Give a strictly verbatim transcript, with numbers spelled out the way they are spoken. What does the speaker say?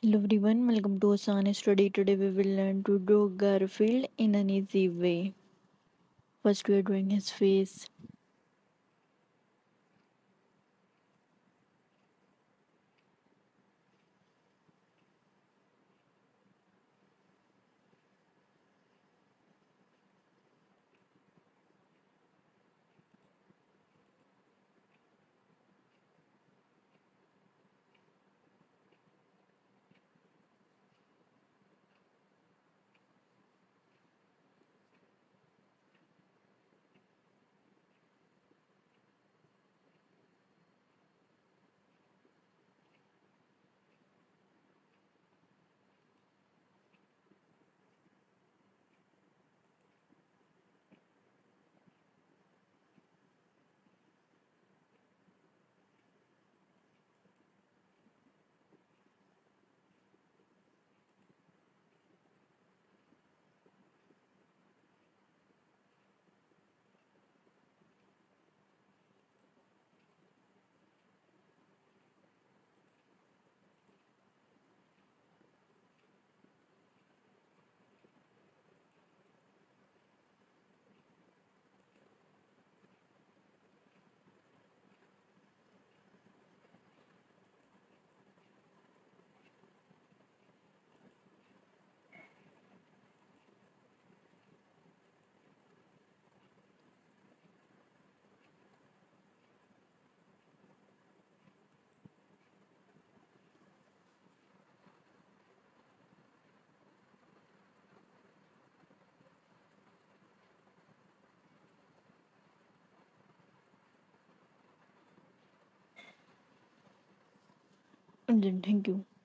Hello everyone, welcome to Asan Study. Today we will learn to draw Garfield in an easy way. First we are drawing his face. And then thank you.